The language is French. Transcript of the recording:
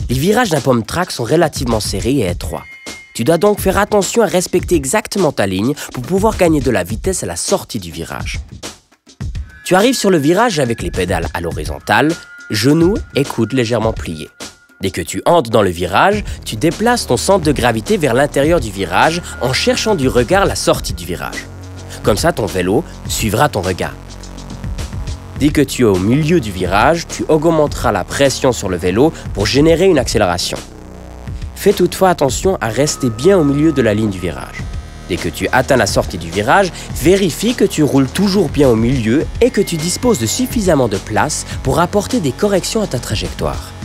Les virages d'un pump track sont relativement serrés et étroits. Tu dois donc faire attention à respecter exactement ta ligne pour pouvoir gagner de la vitesse à la sortie du virage. Tu arrives sur le virage avec les pédales à l'horizontale, genoux et coudes légèrement pliés. Dès que tu entres dans le virage, tu déplaces ton centre de gravité vers l'intérieur du virage en cherchant du regard la sortie du virage. Comme ça, ton vélo suivra ton regard. Dès que tu es au milieu du virage, tu augmenteras la pression sur le vélo pour générer une accélération. Fais toutefois attention à rester bien au milieu de la ligne du virage. Dès que tu atteins la sortie du virage, vérifie que tu roules toujours bien au milieu et que tu disposes de suffisamment de place pour apporter des corrections à ta trajectoire.